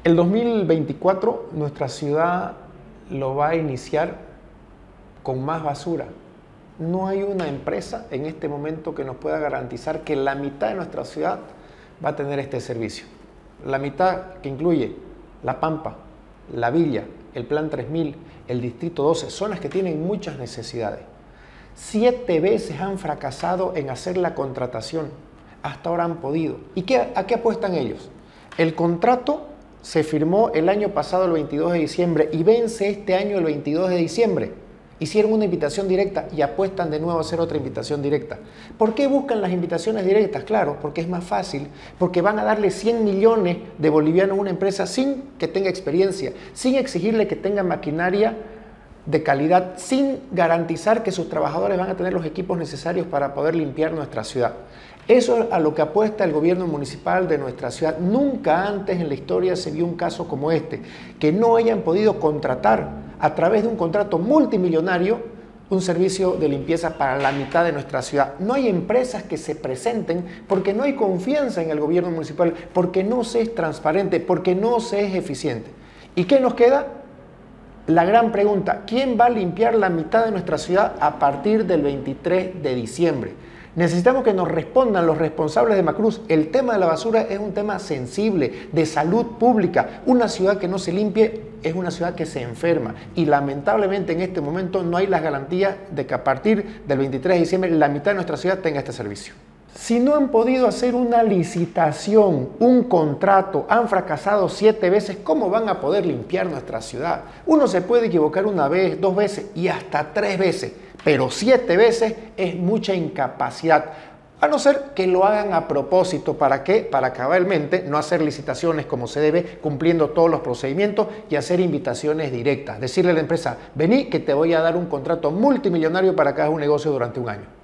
El 2024 nuestra ciudad lo va a iniciar con más basura. No hay una empresa en este momento que nos pueda garantizar que la mitad de nuestra ciudad va a tener este servicio. La mitad que incluye La Pampa, La Villa, el Plan 3000, el Distrito 12, zonas que tienen muchas necesidades. 7 veces han fracasado en hacer la contratación. Hasta ahora han podido. ¿Y a qué apuestan ellos? El contrato se firmó el año pasado, el 22 de diciembre, y vence este año el 22 de diciembre. Hicieron una invitación directa y apuestan de nuevo a hacer otra invitación directa. ¿Por qué buscan las invitaciones directas? Claro, porque es más fácil, porque van a darle 100 millones de bolivianos a una empresa sin que tenga experiencia, sin exigirle que tenga maquinaria de calidad, sin garantizar que sus trabajadores van a tener los equipos necesarios para poder limpiar nuestra ciudad. Eso es a lo que apuesta el gobierno municipal de nuestra ciudad. Nunca antes en la historia se vio un caso como este, que no hayan podido contratar a través de un contrato multimillonario un servicio de limpieza para la mitad de nuestra ciudad. No hay empresas que se presenten porque no hay confianza en el gobierno municipal, porque no se es transparente, porque no se es eficiente. ¿Y qué nos queda? La gran pregunta, ¿quién va a limpiar la mitad de nuestra ciudad a partir del 23 de diciembre? Necesitamos que nos respondan los responsables de Macruz. El tema de la basura es un tema sensible, de salud pública. Una ciudad que no se limpie es una ciudad que se enferma. Y lamentablemente en este momento no hay las garantías de que a partir del 23 de diciembre la mitad de nuestra ciudad tenga este servicio. Si no han podido hacer una licitación, un contrato, han fracasado 7 veces, ¿cómo van a poder limpiar nuestra ciudad? Uno se puede equivocar 1 vez, 2 veces y hasta 3 veces, pero 7 veces es mucha incapacidad. A no ser que lo hagan a propósito. ¿Para qué? Para cabalmente no hacer licitaciones como se debe, cumpliendo todos los procedimientos y hacer invitaciones directas. Decirle a la empresa, vení que te voy a dar un contrato multimillonario para que hagas un negocio durante un año.